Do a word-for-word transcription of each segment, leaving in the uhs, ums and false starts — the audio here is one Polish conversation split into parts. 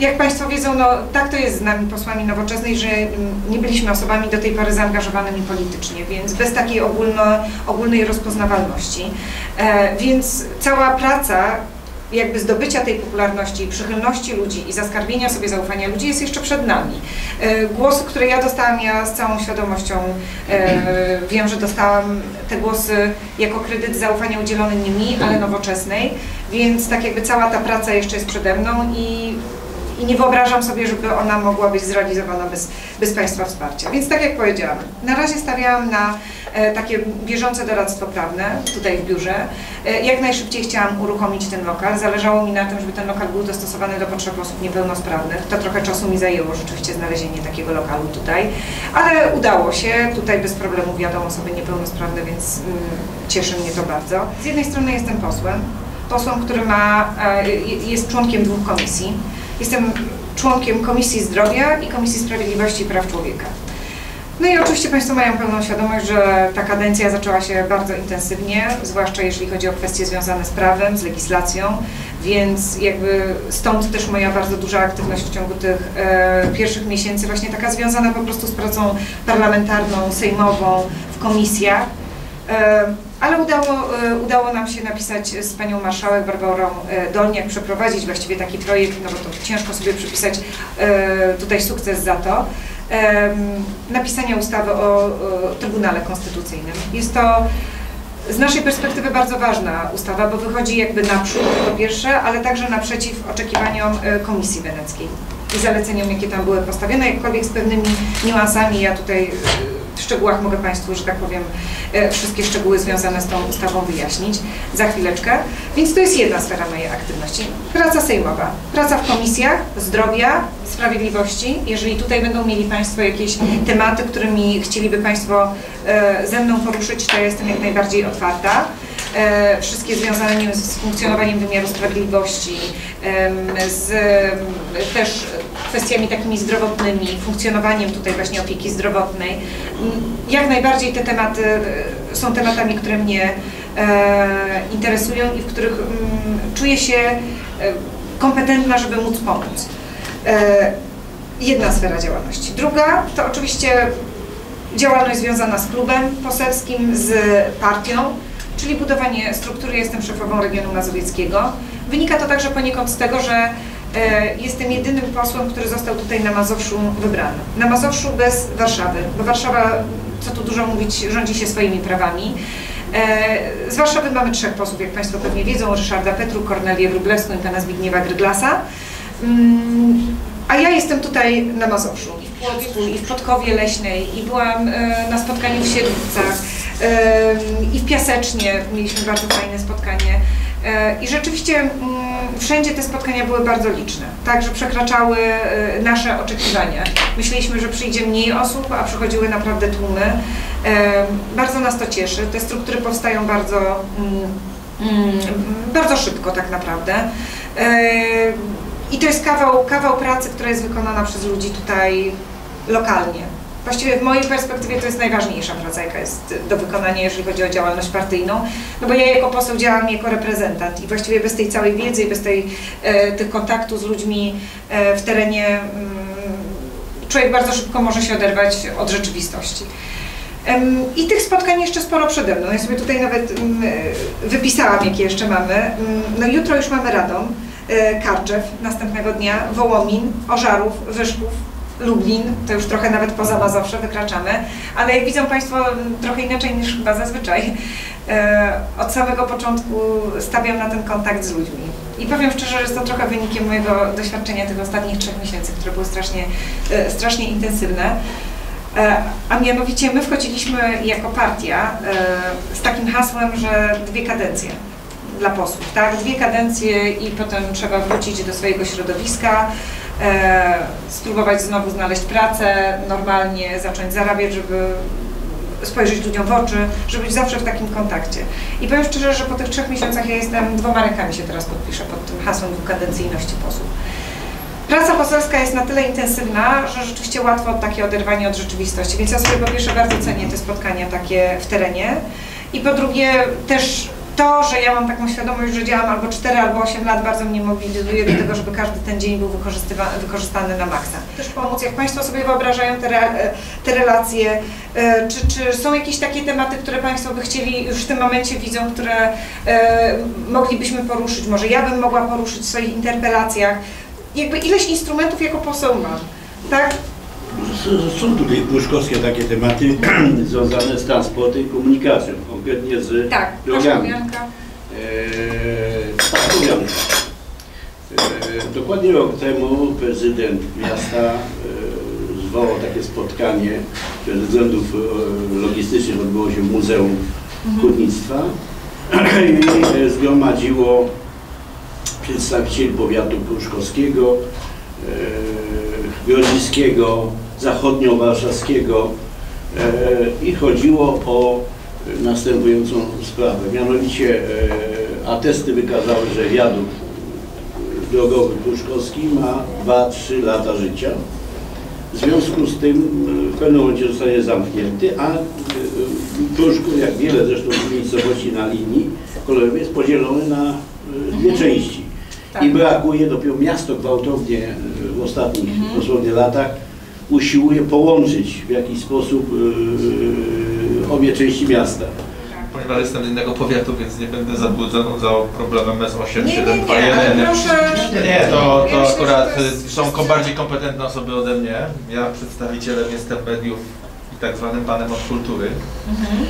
jak Państwo wiedzą, no tak to jest z nami posłami Nowoczesnej, że nie byliśmy osobami do tej pory zaangażowanymi politycznie, więc bez takiej ogólno, ogólnej rozpoznawalności. E, więc cała praca jakby zdobycia tej popularności, przychylności ludzi i zaskarbienia sobie zaufania ludzi jest jeszcze przed nami. E, głosy, które ja dostałam, ja z całą świadomością e, wiem, że dostałam te głosy jako kredyt zaufania udzielony nie mi, ale Nowoczesnej, więc tak jakby cała ta praca jeszcze jest przede mną i I nie wyobrażam sobie, żeby ona mogła być zrealizowana bez, bez Państwa wsparcia. Więc tak jak powiedziałam, na razie stawiałam na e, takie bieżące doradztwo prawne tutaj w biurze. E, jak najszybciej chciałam uruchomić ten lokal. Zależało mi na tym, żeby ten lokal był dostosowany do potrzeb osób niepełnosprawnych. To trochę czasu mi zajęło rzeczywiście znalezienie takiego lokalu tutaj, ale udało się. Tutaj bez problemu wiadomo osoby niepełnosprawne, więc mm, cieszy mnie to bardzo. Z jednej strony jestem posłem, posłem, który ma, e, jest członkiem dwóch komisji. Jestem członkiem Komisji Zdrowia i Komisji Sprawiedliwości i Praw Człowieka. No i oczywiście Państwo mają pełną świadomość, że ta kadencja zaczęła się bardzo intensywnie, zwłaszcza jeśli chodzi o kwestie związane z prawem, z legislacją, więc jakby stąd też moja bardzo duża aktywność w ciągu tych e, pierwszych miesięcy, właśnie taka związana po prostu z pracą parlamentarną, sejmową, w komisjach. E, ale udało, e, udało nam się napisać z Panią Marszałek Barbarą e, Dolniak, przeprowadzić właściwie taki projekt, no bo to ciężko sobie przypisać e, tutaj sukces za to, e, napisania ustawy o, o Trybunale Konstytucyjnym. Jest to z naszej perspektywy bardzo ważna ustawa, bo wychodzi jakby naprzód, po pierwsze, ale także naprzeciw oczekiwaniom e, Komisji Weneckiej i zaleceniom, jakie tam były postawione, jakkolwiek z pewnymi niuansami. Ja tutaj w szczegółach mogę Państwu, że tak powiem, wszystkie szczegóły związane z tą ustawą wyjaśnić za chwileczkę. Więc to jest jedna sfera mojej aktywności. Praca sejmowa, praca w komisjach zdrowia, sprawiedliwości. Jeżeli tutaj będą mieli Państwo jakieś tematy, którymi chcieliby Państwo ze mną poruszyć, to ja jestem jak najbardziej otwarta. Wszystkie związane z funkcjonowaniem wymiaru sprawiedliwości, z też kwestiami takimi zdrowotnymi, funkcjonowaniem tutaj właśnie opieki zdrowotnej. Jak najbardziej te tematy są tematami, które mnie interesują i w których czuję się kompetentna, żeby móc pomóc. Jedna sfera działalności. Druga to oczywiście działalność związana z klubem poselskim, z partią, czyli budowanie struktury. Jestem szefową regionu mazowieckiego. Wynika to także poniekąd z tego, że e, jestem jedynym posłem, który został tutaj na Mazowszu wybrany. Na Mazowszu bez Warszawy, bo Warszawa, co tu dużo mówić, rządzi się swoimi prawami. E, z Warszawy mamy trzech posłów, jak Państwo pewnie wiedzą, Ryszarda Petru, Kornelię Wróblewską i pana Zbigniewa Gryglasa. Mm, a ja jestem tutaj na Mazowszu, i w Płocku, i w Podkowie Leśnej, i byłam e, na spotkaniu w Siedlcach, i w Piasecznie mieliśmy bardzo fajne spotkanie i rzeczywiście wszędzie te spotkania były bardzo liczne, także przekraczały nasze oczekiwania. Myśleliśmy, że przyjdzie mniej osób, a przychodziły naprawdę tłumy. Bardzo nas to cieszy, te struktury powstają bardzo, bardzo szybko tak naprawdę i to jest kawał, kawał pracy, która jest wykonana przez ludzi tutaj lokalnie. Właściwie w mojej perspektywie to jest najważniejsza praca, jaka jest do wykonania, jeżeli chodzi o działalność partyjną, no bo ja jako poseł działam jako reprezentant i właściwie bez tej całej wiedzy i bez tej, e, tych kontaktów z ludźmi e, w terenie m, człowiek bardzo szybko może się oderwać od rzeczywistości. Um, I tych spotkań jeszcze sporo przede mną. Ja sobie tutaj nawet um, wypisałam, jakie jeszcze mamy. Um, no jutro już mamy Radom, e, Karczew, następnego dnia Wołomin, Ożarów, Wyszków, Lublin, to już trochę nawet poza Mazowsze wykraczamy, ale jak widzą Państwo, trochę inaczej niż chyba zazwyczaj. E, od samego początku stawiam na ten kontakt z ludźmi. I powiem szczerze, że jest to trochę wynikiem mojego doświadczenia tych ostatnich trzech miesięcy, które były strasznie, e, strasznie intensywne. E, a mianowicie my wchodziliśmy jako partia e, z takim hasłem, że dwie kadencje dla posłów, tak? Dwie kadencje i potem trzeba wrócić do swojego środowiska, E, spróbować znowu znaleźć pracę, normalnie zacząć zarabiać, żeby spojrzeć ludziom w oczy, żeby być zawsze w takim kontakcie. I powiem szczerze, że po tych trzech miesiącach ja jestem, dwoma rękami się teraz podpiszę pod tym hasłem dwukadencyjności posłów. Praca poselska jest na tyle intensywna, że rzeczywiście łatwo takie oderwanie od rzeczywistości, więc ja sobie po pierwsze bardzo cenię te spotkania takie w terenie i po drugie też to, że ja mam taką świadomość, że działam albo cztery, albo osiem lat, bardzo mnie mobilizuje do tego, żeby każdy ten dzień był wykorzystany na maksa. Też pomóc, jak Państwo sobie wyobrażają te, re, te relacje, czy, czy są jakieś takie tematy, które Państwo by chcieli, już w tym momencie widzą, które e, moglibyśmy poruszyć, może ja bym mogła poruszyć w swoich interpelacjach. Jakby ileś instrumentów jako poseł mam, tak? Są tutaj pruszkowskie takie tematy związane z transportem i komunikacją, konkretnie z tak, drogami. Eee, eee, dokładnie rok temu prezydent miasta e, zwołał takie spotkanie, które ze względów e, logistycznych odbyło się w Muzeum Hutnictwa i zgromadziło przedstawicieli powiatu pruszkowskiego, e, grodziskiego, zachodniowarszawskiego e, i chodziło o następującą sprawę. Mianowicie e, atesty wykazały, że wiadukt drogowy pruszkowski ma dwa trzy lata życia. W związku z tym w pewnym momencie zostanie zamknięty, a e, Pruszków, jak wiele zresztą miejscowości na linii kolejowej, jest podzielony na e, dwie mhm. części. Tak. I brakuje, dopiero miasto gwałtownie w ostatnich mhm. dosłownie latach usiłuje połączyć w jakiś sposób yy, obie części miasta. Ponieważ jestem z innego powiatu, więc nie będę zabłudzał problemem S osiem nie, siedem nie, dwa nie, jeden. proszę... Nie, nie, to, to ja akurat myślę, to jest... są bardziej kompetentne osoby ode mnie. Ja przedstawicielem jestem mediów i tak zwanym panem od kultury. Mhm.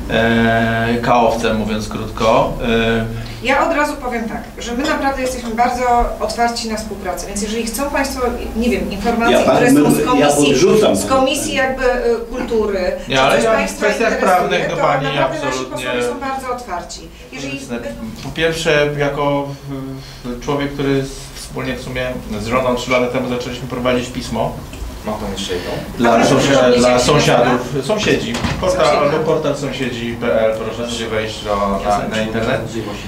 E, kaowcem, mówiąc krótko. E, Ja od razu powiem tak, że my naprawdę jesteśmy bardzo otwarci na współpracę, więc jeżeli chcą Państwo, nie wiem, informacje, ja, które są z komisji, ja z komisji jakby y, kultury, nie, ale ja Państwa w kwestiach prawnych do to Pani naprawdę absolutnie... nasi posłowie są bardzo otwarci. Jeżeli... Po pierwsze, jako człowiek, który wspólnie w sumie z żoną trzy lata temu zaczęliśmy prowadzić pismo, mam tam jeszcze jedną. Dla, sąsiad, dla sąsiadów, sąsiedzi, portal, Sąsiedzi. albo portal sąsiedzi kropka p l, proszę sobie wejść do, na, na internet.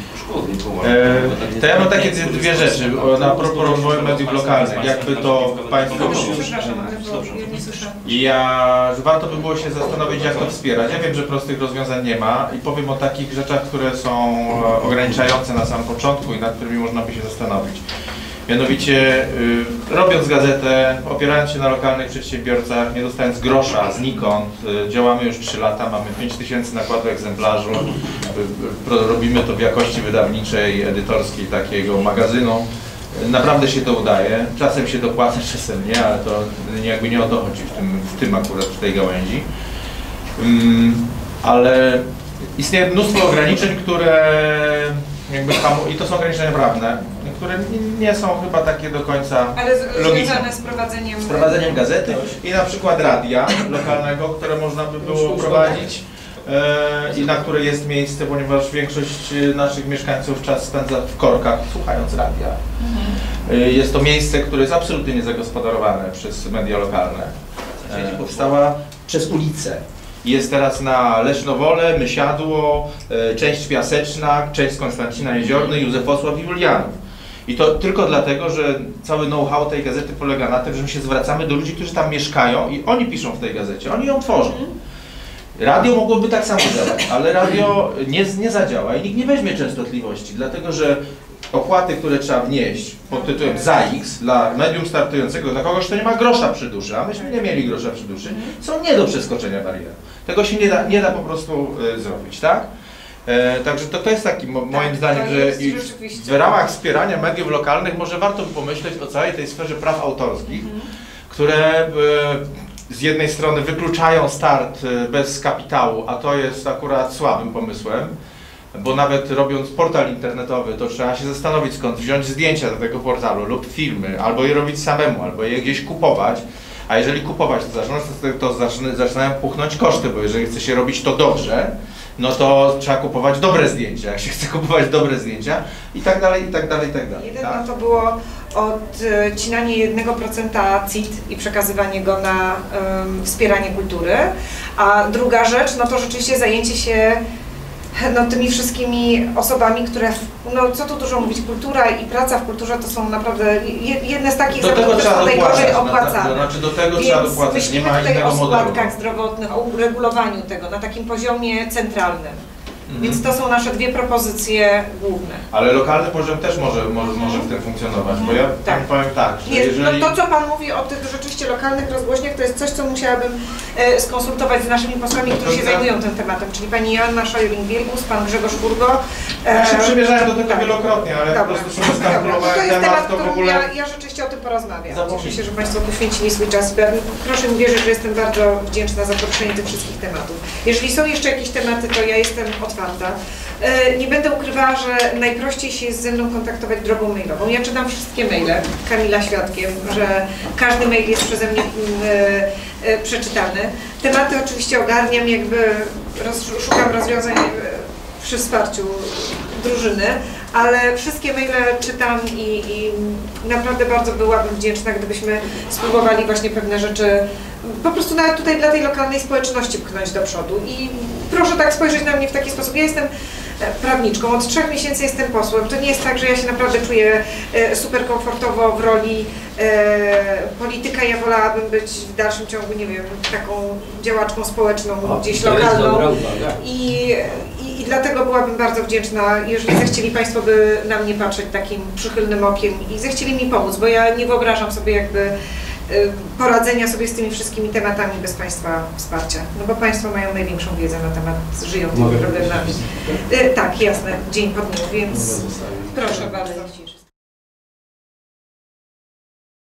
E, to ja mam takie dwie, dwie rzeczy, na propos rozwoju mediów lokalnych, jakby to Państwo... Przepraszam, ale bo ja nie słyszę. Ja, że warto by było się zastanowić, jak to wspierać. Ja wiem, że prostych rozwiązań nie ma i powiem o takich rzeczach, które są ograniczające na samym początku i nad którymi można by się zastanowić. Mianowicie, y, robiąc gazetę, opierając się na lokalnych przedsiębiorcach, nie dostając grosza znikąd, y, działamy już trzy lata, mamy pięć tysięcy nakładu egzemplarzy, y, y, robimy to w jakości wydawniczej, edytorskiej takiego magazynu. Y, naprawdę się to udaje, czasem się dopłaca, czasem nie, ale to jakby nie o to chodzi w tym, w tym akurat, w tej gałęzi. Y, ale istnieje mnóstwo ograniczeń, które jakby i to są ograniczenia prawne, które nie są chyba takie do końca ale logiczne. związane z prowadzeniem... Z prowadzeniem gazety i na przykład radia lokalnego, które można by było prowadzić e, i na które jest miejsce, ponieważ większość naszych mieszkańców czas spędza w korkach, słuchając radia. Mhm. E, jest to miejsce, które jest absolutnie niezagospodarowane przez media lokalne. E, powstała przez ulicę. Jest teraz na Lesznowole, Mysiadło, e, część Piaseczna, część Konstancina Jeziorny, Józefosław i Julianów. I to tylko dlatego, że cały know-how tej gazety polega na tym, że my się zwracamy do ludzi, którzy tam mieszkają i oni piszą w tej gazecie, oni ją tworzą. Radio mogłoby tak samo działać, ale radio nie, nie zadziała i nikt nie weźmie częstotliwości, dlatego że opłaty, które trzeba wnieść pod tytułem za X dla medium startującego, dla kogoś, kto nie ma grosza przy duszy, a myśmy nie mieli grosza przy duszy, są nie do przeskoczenia barier. Tego się nie da, nie da po prostu y, zrobić, tak? E, także to, to jest taki mo, moim tak, zdaniem, że i w ramach wspierania mediów lokalnych może warto by pomyśleć o całej tej sferze praw autorskich, mhm. które e, z jednej strony wykluczają start bez kapitału, a to jest akurat słabym pomysłem, bo nawet robiąc portal internetowy, to trzeba się zastanowić, skąd wziąć zdjęcia do tego portalu lub filmy, albo je robić samemu, albo je gdzieś kupować. A jeżeli kupować, to, zaczyna, to zaczyna, zaczynają puchnąć koszty, bo jeżeli chce się robić to dobrze, no to trzeba kupować dobre zdjęcia, jak się chce kupować dobre zdjęcia i tak dalej, i tak dalej, i tak dalej. Jedno tak? to było odcinanie jednego procenta C I T i przekazywanie go na um, wspieranie kultury, a druga rzecz, no to rzeczywiście zajęcie się no, tymi wszystkimi osobami, które, no co tu dużo mówić, kultura i praca w kulturze to są naprawdę jedne z takich zawodów, które są najgorzej opłacane. To znaczy do tego Więc trzeba dopłacać, nie ma innego modelu. O składkach zdrowotnych, o uregulowaniu tego na takim poziomie centralnym. Mhm. Więc to są nasze dwie propozycje główne. Ale lokalny poziom też może, może, może w tym funkcjonować, bo ja Tak. powiem tak, że Nie, jeżeli... no to co Pan mówi o tych rzeczywiście lokalnych rozgłośniach, to jest coś, co musiałabym e, skonsultować z naszymi posłami, którzy się To ja- zajmują tym tematem, czyli Pani Joanna Szojling-Wielgus, Pan Grzegorz Furgo. E, Ja się przymierzałem do tego tak. wielokrotnie, ale Dobra. po prostu sobie Dobra, no skalkulowałem to jest temat, temat, to w którym ogóle... ja, ja rzeczywiście o tym porozmawiam. Zapomnij. Cieszę się, że Państwo poświęcili swój czas. Proszę mi wierzyć, że jestem bardzo wdzięczna za poruszenie tych wszystkich tematów. Jeżeli są jeszcze jakieś tematy, to ja jestem otwarta. E, Nie będę ukrywała, że najprościej się jest ze mną kontaktować drogą mailową. Ja czytam wszystkie maile, Kamila świadkiem, że każdy mail jest przeze mnie e, e, przeczytany. Tematy oczywiście ogarniam, jakby roz, szukam rozwiązań e, przy wsparciu drużyny, ale wszystkie maile czytam i, i naprawdę bardzo byłabym wdzięczna, gdybyśmy spróbowali właśnie pewne rzeczy po prostu nawet tutaj dla tej lokalnej społeczności pchnąć do przodu. I proszę tak spojrzeć na mnie w taki sposób. Ja jestem prawniczką, od trzech miesięcy jestem posłem. To nie jest tak, że ja się naprawdę czuję super komfortowo w roli polityka. Ja wolałabym być w dalszym ciągu, nie wiem, taką działaczką społeczną, O, gdzieś to jest lokalną. dobra uwaga. I, i, I dlatego byłabym bardzo wdzięczna, jeżeli zechcieli Państwo by na mnie patrzeć takim przychylnym okiem i zechcieli mi pomóc, bo ja nie wyobrażam sobie jakby y, poradzenia sobie z tymi wszystkimi tematami bez Państwa wsparcia. No bo Państwo mają największą wiedzę na temat, żyją tymi Mogę problemami. powiedzieć? Y, tak, jasne, dzień po dniu, więc Mogę zostawić. proszę bardzo.